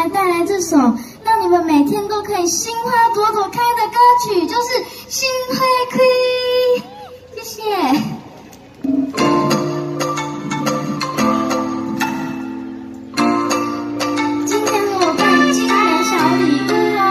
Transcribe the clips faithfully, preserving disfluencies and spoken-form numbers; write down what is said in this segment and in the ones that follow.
来带来这首让你们每天都可以心花朵朵开的歌曲，就是《心花开》。谢谢。今天我办今年小礼物哦。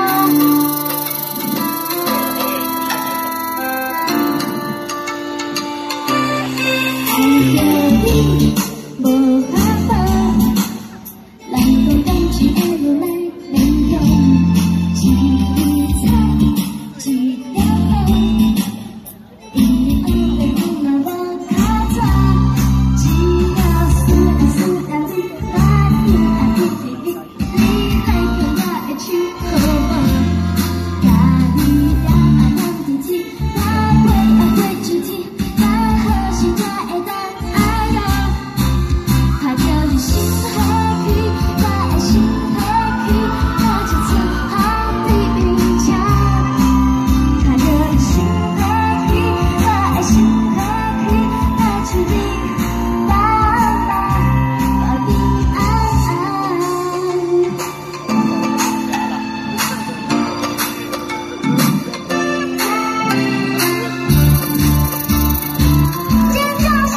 爱着你，无法度，咱讲感情会落来面容，一枝草，一条路，因为爱会放我脚爪，只要思念思念你，我听啊听听你，你来牵我的手好无？甲你两啊两天天，我陪啊陪一天，咱好时才会当爱哟。看着你心花开，我的心花开，我就出好对面车。看着你心花开，我的心花开，我就你爸爸我平安安。尖叫声！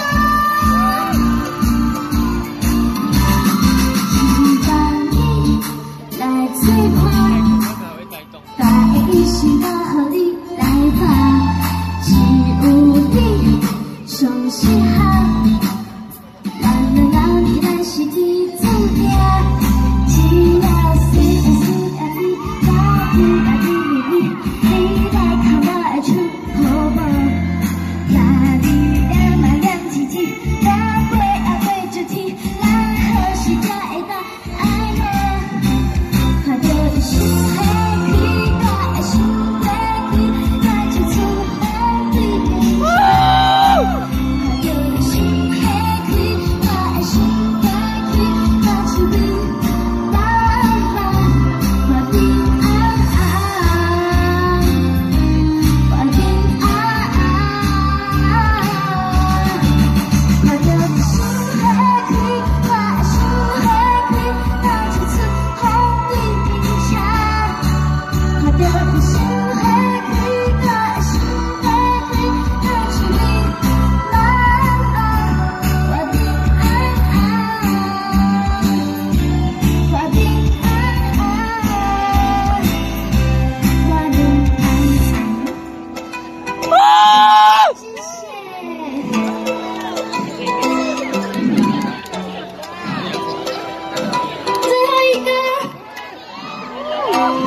希望你来催我，把一心都予你来吧，只有你上适合，咱两人咱是天注定，只要思念思念你，我听啊听你，你来牵我的手好无？甲你念啊念一天，我陪啊陪一天，咱好时才会当爱哟。看着你心花开，我的心花开，我就出好对面车。看着你心花开，我的心花开，我就你爸爸我平安安，我平安安。看着你心花开，我的心花开，我就出好对面车。看着你心花开，我的心花开，我就你爸爸我平安安，我平安安，我平安安。谢谢。最后一个。